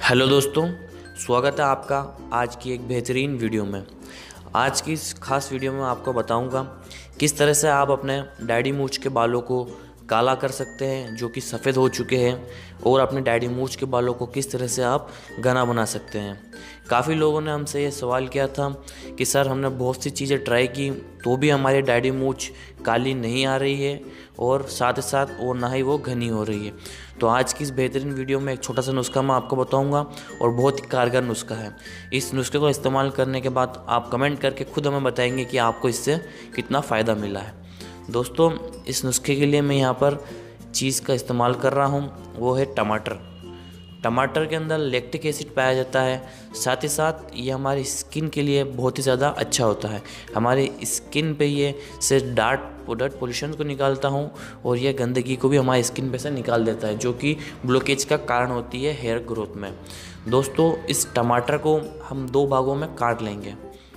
Hello दोस्तों, स्वागत है आपका आज की एक बेहतरीन वीडियो में। आज की इस खास वीडियो में आपको बताऊंगा किस तरह से आप अपने डैडी मूंछ के बालों को काला कर सकते हैं जो कि सफ़ेद हो चुके हैं, और अपने डैडी मूंछ के बालों को किस तरह से आप घना बना सकते हैं। काफ़ी लोगों ने हमसे ये सवाल किया था कि सर, हमने बहुत सी चीज़ें ट्राई की तो भी हमारी डैडी मूंछ काली नहीं आ रही है और साथ ही साथ और ना ही वो घनी हो रही है। तो आज की इस बेहतरीन वीडियो में एक छोटा सा नुस्खा मैं आपको बताऊंगा और बहुत ही कारगर नुस्खा है। इस नुस्खे को इस्तेमाल करने के बाद आप कमेंट करके खुद हमें बताएंगे कि आपको इससे कितना फ़ायदा मिला है। दोस्तों, इस नुस्खे के लिए मैं यहाँ पर चीज़ का इस्तेमाल कर रहा हूँ, वो है टमाटर। टमाटर के अंदर लैक्टिक एसिड पाया जाता है, साथ ही साथ ये हमारी स्किन के लिए बहुत ही ज़्यादा अच्छा होता है। हमारी स्किन पे ये से डार्ट पोल्यूशन को निकालता हूँ और ये गंदगी को भी हमारी स्किन पे से निकाल देता है, जो कि ब्लॉकेज का कारण होती है हेयर ग्रोथ में। दोस्तों, इस टमाटर को हम 2 भागों में काट लेंगे।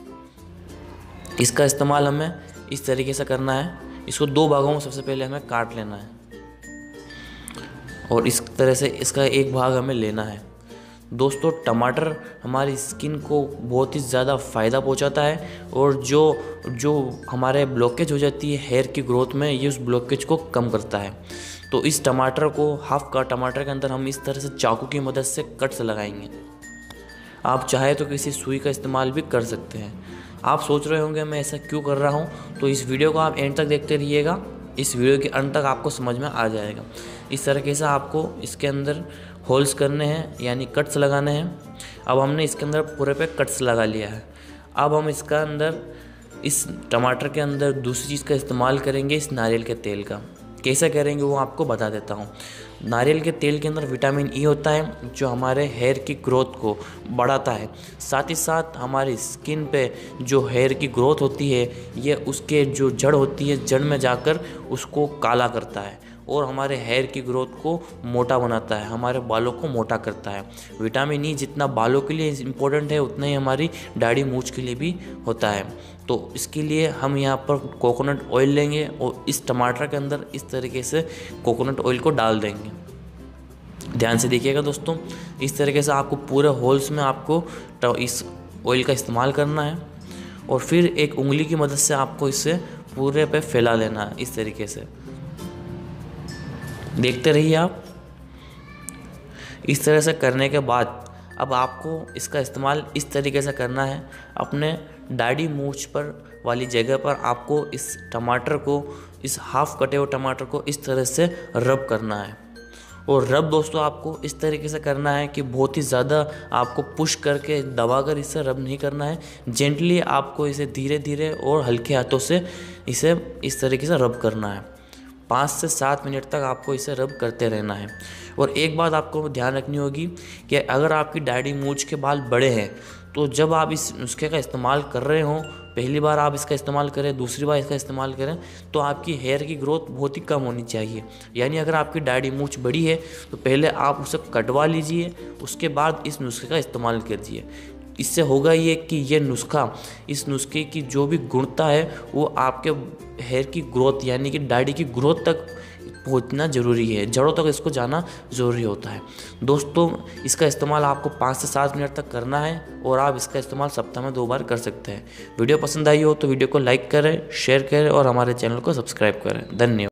इसका इस्तेमाल हमें इस तरीके से करना है। इसको 2 भागों में सबसे पहले हमें काट लेना है और इस तरह से इसका एक भाग हमें लेना है। दोस्तों, टमाटर हमारी स्किन को बहुत ही ज़्यादा फ़ायदा पहुंचाता है और जो हमारे ब्लॉकेज हो जाती है हेयर की ग्रोथ में, ये उस ब्लॉकेज को कम करता है। तो इस टमाटर को हाफ का टमाटर के अंदर हम इस तरह से चाकू की मदद से कट से लगाएंगे। आप चाहे तो किसी सुई का इस्तेमाल भी कर सकते हैं। आप सोच रहे होंगे मैं ऐसा क्यों कर रहा हूँ, तो इस वीडियो को आप एंड तक देखते रहिएगा। इस वीडियो के अंत तक आपको समझ में आ जाएगा। इस तरीके से आपको इसके अंदर होल्स करने हैं, यानी कट्स लगाने हैं। अब हमने इसके अंदर पूरे पे कट्स लगा लिया है। अब हम इसका अंदर इस टमाटर के अंदर दूसरी चीज़ का इस्तेमाल करेंगे, इस नारियल के तेल का। कैसे करेंगे वो आपको बता देता हूँ। नारियल के तेल के अंदर विटामिन ई होता है जो हमारे हेयर की ग्रोथ को बढ़ाता है। साथ ही साथ हमारी स्किन पे जो हेयर की ग्रोथ होती है, ये उसके जो जड़ होती है, जड़ में जाकर उसको काला करता है और हमारे हेयर की ग्रोथ को मोटा बनाता है, हमारे बालों को मोटा करता है। विटामिन ई जितना बालों के लिए इम्पोर्टेंट है, उतना ही हमारी दाढ़ी मूंछ के लिए भी होता है। तो इसके लिए हम यहाँ पर कोकोनट ऑयल लेंगे और इस टमाटर के अंदर इस तरीके से कोकोनट ऑयल को डाल देंगे। ध्यान से देखिएगा दोस्तों, इस तरीके से आपको पूरे होल्स में आपको इस ऑयल का इस्तेमाल करना है और फिर एक उंगली की मदद से आपको इसे पूरे पे फैला लेना है। इस तरीके से देखते रहिए आप। इस तरह से करने के बाद अब आपको इसका इस्तेमाल इस तरीके से करना है। अपने दाढ़ी मूंछ पर वाली जगह पर आपको इस टमाटर को, इस हाफ कटे हुए टमाटर को इस तरह से रब करना है। और रब दोस्तों आपको इस तरीके से करना है कि बहुत ही ज़्यादा आपको पुश करके दबाकर इसे रब नहीं करना है। जेंटली आपको इसे धीरे धीरे और हल्के हाथों से इसे इस तरीके से रब करना है। 5 से 7 मिनट तक आपको इसे रब करते रहना है। और एक बात आपको ध्यान रखनी होगी कि अगर आपकी दाढ़ी मूंछ के बाल बड़े हैं, तो जब आप इस नुस्खे का इस्तेमाल कर रहे हो, पहली बार आप इसका इस्तेमाल करें, दूसरी बार इसका इस्तेमाल करें, तो आपकी हेयर की ग्रोथ बहुत ही कम होनी चाहिए। यानी अगर आपकी दाढ़ी मूंछ बड़ी है तो पहले आप उसे कटवा लीजिए, उसके बाद इस नुस्खे का इस्तेमाल कीजिए। इससे होगा ये कि ये नुस्खा, इस नुस्खे की जो भी गुणता है वो आपके हेयर की ग्रोथ यानी कि दाढ़ी की ग्रोथ तक पहुंचना ज़रूरी है, जड़ों तक इसको जाना ज़रूरी होता है। दोस्तों, इसका इस्तेमाल आपको 5 से 7 मिनट तक करना है और आप इसका इस्तेमाल सप्ताह में 2 बार कर सकते हैं। वीडियो पसंद आई हो तो वीडियो को लाइक करें, शेयर करें और हमारे चैनल को सब्सक्राइब करें। धन्यवाद।